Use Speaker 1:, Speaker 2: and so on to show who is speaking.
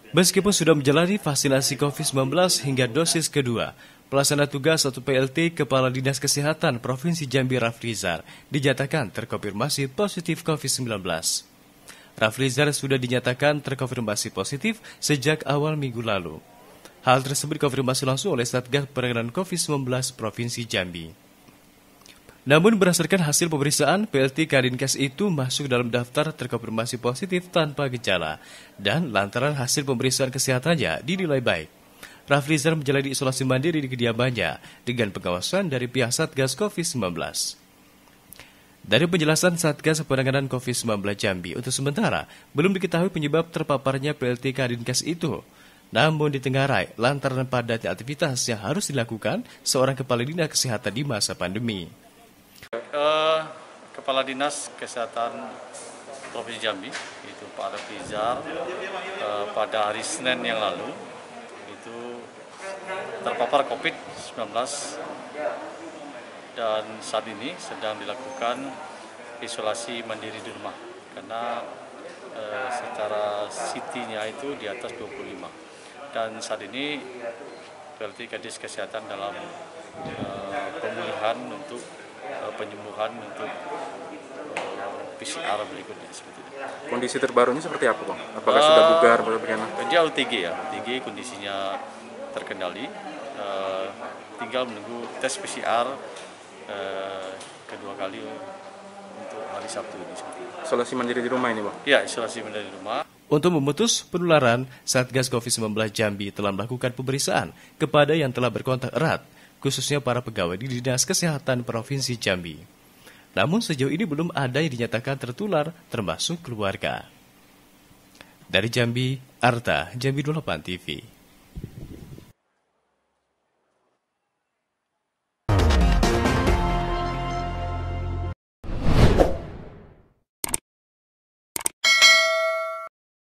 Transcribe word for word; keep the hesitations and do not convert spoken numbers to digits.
Speaker 1: Meskipun sudah menjalani vaksinasi covid sembilan belas hingga dosis kedua, pelaksana tugas atau P L T Kepala Dinas Kesehatan Provinsi Jambi Rafrizar dinyatakan terkonfirmasi positif covid sembilan belas. Rafrizar sudah dinyatakan terkonfirmasi positif sejak awal minggu lalu. Hal tersebut dikonfirmasi langsung oleh Satgas Penanganan covid sembilan belas Provinsi Jambi. Namun berdasarkan hasil pemeriksaan, P L T Kadinkes itu masuk dalam daftar terkonfirmasi positif tanpa gejala dan lantaran hasil pemeriksaan kesehatannya dinilai baik. Rafrizar menjalani isolasi mandiri di kediamannya dengan pengawasan dari pihak Satgas covid sembilan belas. Dari penjelasan Satgas Penanganan covid sembilan belas Jambi, untuk sementara belum diketahui penyebab terpaparnya P L T Kadinkes itu. Namun ditengarai lantaran padatnya aktivitas yang harus dilakukan seorang kepala dinas kesehatan di masa pandemi.
Speaker 2: Uh, Kepala Dinas Kesehatan Provinsi Jambi, itu Pak Rafrizar, uh, pada hari Senin yang lalu itu terpapar covid sembilan belas dan saat ini sedang dilakukan isolasi mandiri di rumah karena uh, secara C T-nya itu di atas dua puluh lima dan saat ini P L T Kadis Kesehatan dalam uh, pemulihan untuk penyembuhan untuk P C R berikutnya seperti itu.
Speaker 3: Kondisi terbarunya seperti apa, Bang? Apakah uh, sudah bugar atau bagaimana?
Speaker 2: Dia O T G ya, O T G kondisinya terkendali. Uh, tinggal menunggu tes P C R uh, kedua kali untuk hari Sabtu ini.
Speaker 3: Isolasi mandiri di rumah ini, Bang?
Speaker 2: Ya, isolasi mandiri di rumah.
Speaker 1: Untuk memutus penularan, Satgas covid sembilan belas Jambi telah melakukan pemeriksaan kepada yang telah berkontak erat, khususnya para pegawai di Dinas Kesehatan Provinsi Jambi. Namun sejauh ini belum ada yang dinyatakan tertular, termasuk keluarga. Dari Jambi, Arta, Jambi dua puluh delapan T V.